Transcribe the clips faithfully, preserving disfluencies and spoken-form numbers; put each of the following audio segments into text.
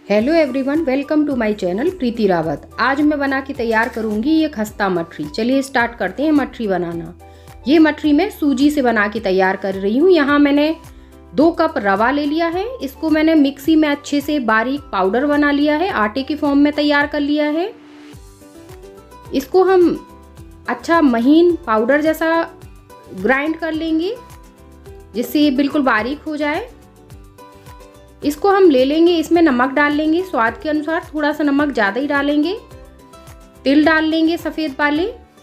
Hello everyone, welcome to my channel Preeti Rawat. आज मैं बना के तैयार करूंगी ये खस्ता मठरी। चलिए स्टार्ट करते हैं मठरी बनाना। ये मठरी मैं सूजी से बना के तैयार कर रही हूँ। यहाँ मैंने दो कप रवा ले लिया है। इसको मैंने मिक्सी में अच्छे से बारीक पाउडर बना लिया है, आटे की फॉर्म में तैयार कर लिया है। इसको हम अच्छा महीन पाउडर जैसा ग्राइंड कर लेंगे जिससे ये बिल्कुल बारीक हो जाए। इसको हम ले लेंगे, इसमें नमक डाल लेंगे स्वाद के अनुसार, थोड़ा सा नमक ज़्यादा ही डालेंगे। तिल डाल लेंगे सफ़ेद वाले,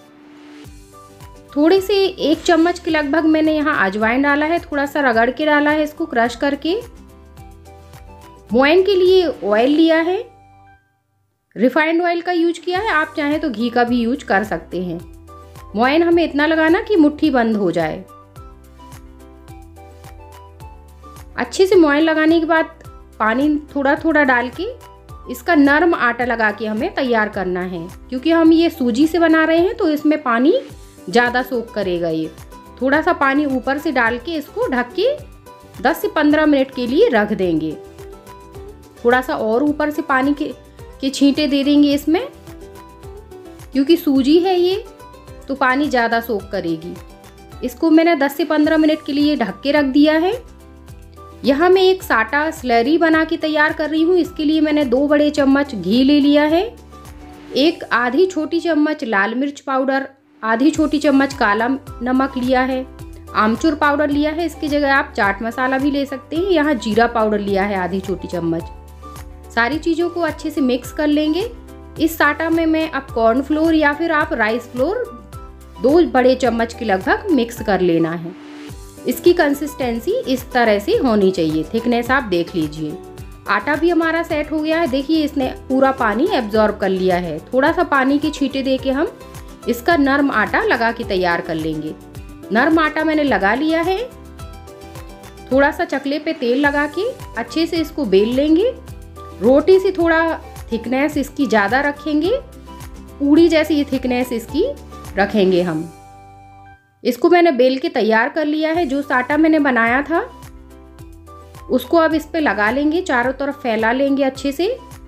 थोड़े से एक चम्मच के लगभग मैंने यहाँ अजवाइन डाला है, थोड़ा सा रगड़ के डाला है इसको क्रश करके। मोयन के लिए ऑयल लिया है, रिफाइंड ऑयल का यूज किया है, आप चाहें तो घी का भी यूज कर सकते हैं। मोयन हमें इतना लगाना कि मुट्ठी बंद हो जाए। अच्छे से मोयन लगाने के बाद पानी थोड़ा थोड़ा डाल के इसका नरम आटा लगा के हमें तैयार करना है। क्योंकि हम ये सूजी से बना रहे हैं तो इसमें पानी ज़्यादा सोख करेगा। ये थोड़ा सा पानी ऊपर से डाल के इसको ढक के दस से पंद्रह मिनट के लिए रख देंगे। थोड़ा सा और ऊपर से पानी के, के छींटे दे देंगे इसमें, क्योंकि सूजी है ये तो पानी ज़्यादा सोख करेगी। इसको मैंने दस से पंद्रह मिनट के लिए ढक के रख दिया है। यहाँ मैं एक साटा स्लरी बना के तैयार कर रही हूँ। इसके लिए मैंने दो बड़े चम्मच घी ले लिया है, एक आधी छोटी चम्मच लाल मिर्च पाउडर, आधी छोटी चम्मच काला नमक लिया है, आमचूर पाउडर लिया है, इसकी जगह आप चाट मसाला भी ले सकते हैं। यहाँ जीरा पाउडर लिया है आधी छोटी चम्मच। सारी चीज़ों को अच्छे से मिक्स कर लेंगे। इस साटा में मैं अब कॉर्नफ्लोर या फिर आप राइस फ्लोर दो बड़े चम्मच के लगभग मिक्स कर लेना है। इसकी कंसिस्टेंसी इस तरह से होनी चाहिए, थिकनेस आप देख लीजिए। आटा भी हमारा सेट हो गया है, देखिए इसने पूरा पानी एब्जॉर्ब कर लिया है। थोड़ा सा पानी के छींटे दे के हम इसका नरम आटा लगा के तैयार कर लेंगे। नरम आटा मैंने लगा लिया है। थोड़ा सा चकले पे तेल लगा के अच्छे से इसको बेल लेंगे। रोटी से थोड़ा थिकनेस इसकी ज़्यादा रखेंगे, पूड़ी जैसी ये थिकनेस इसकी रखेंगे हम। इसको मैंने बेल के तैयार कर लिया है। जो साटा मैंने बनाया था उसको अब इस पे लगा लेंगे, चारों तरफ फैला लेंगे अच्छे से।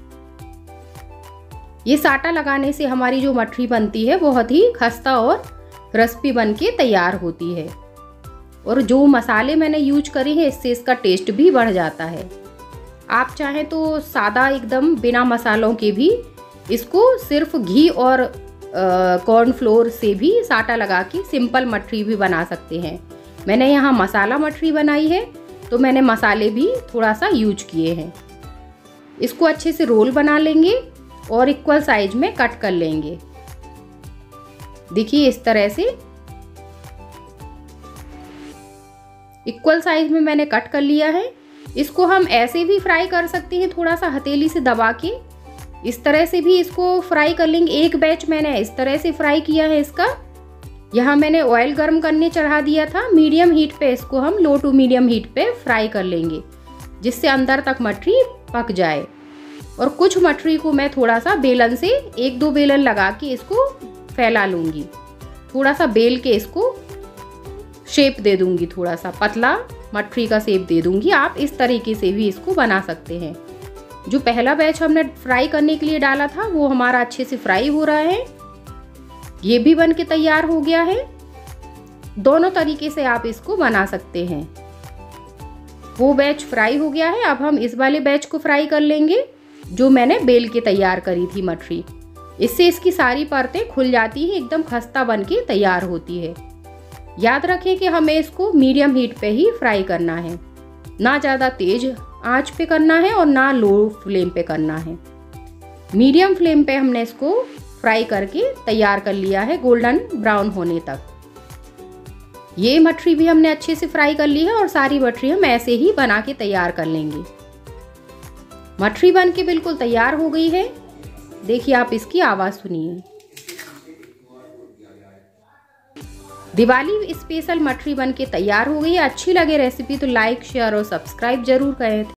ये साटा लगाने से हमारी जो मठरी बनती है बहुत ही खस्ता और क्रिस्पी बन के तैयार होती है। और जो मसाले मैंने यूज करे हैं इससे इसका टेस्ट भी बढ़ जाता है। आप चाहें तो सादा एकदम बिना मसालों के भी इसको सिर्फ घी और कॉर्नफ्लोर से भी साटा लगा के सिंपल मठरी भी बना सकते हैं। मैंने यहाँ मसाला मठरी बनाई है तो मैंने मसाले भी थोड़ा सा यूज किए हैं। इसको अच्छे से रोल बना लेंगे और इक्वल साइज में कट कर लेंगे। देखिए इस तरह से इक्वल साइज में मैंने कट कर लिया है। इसको हम ऐसे भी फ्राई कर सकते हैं, थोड़ा सा हथेली से दबा के इस तरह से भी इसको फ्राई कर लेंगे। एक बैच मैंने इस तरह से फ्राई किया है इसका। यहाँ मैंने ऑयल गर्म करने चढ़ा दिया था मीडियम हीट पे। इसको हम लो टू मीडियम हीट पे फ्राई कर लेंगे जिससे अंदर तक मठरी पक जाए। और कुछ मठरी को मैं थोड़ा सा बेलन से एक दो बेलन लगा के इसको फैला लूँगी। थोड़ा सा बेल के इसको शेप दे दूँगी, थोड़ा सा पतला मठरी का शेप दे दूँगी। आप इस तरीके से भी इसको बना सकते हैं। जो पहला बैच हमने फ्राई करने के लिए डाला था वो हमारा अच्छे से फ्राई हो रहा है। ये भी बन के तैयार हो गया है। दोनों तरीके से आप इसको बना सकते हैं। वो बैच फ्राई हो गया है। अब हम इस वाले बैच को फ्राई कर लेंगे जो मैंने बेल के तैयार करी थी मठरी। इससे इसकी सारी परतें खुल जाती हैं, एकदम खस्ता बन के तैयार होती है। याद रखें कि हमें इसको मीडियम हीट पे ही फ्राई करना है, ना ज़्यादा तेज आंच पे करना है और ना लो फ्लेम पे करना है। मीडियम फ्लेम पे हमने इसको फ्राई करके तैयार कर लिया है गोल्डन ब्राउन होने तक। ये मठरी भी हमने अच्छे से फ्राई कर ली है और सारी मठरी हम ऐसे ही बना के तैयार कर लेंगे। मठरी बन के बिल्कुल तैयार हो गई है। देखिए आप इसकी आवाज़ सुनिए। दिवाली स्पेशल मठरी बन के तैयार हो गई है। अच्छी लगे रेसिपी तो लाइक शेयर और सब्सक्राइब जरूर करें।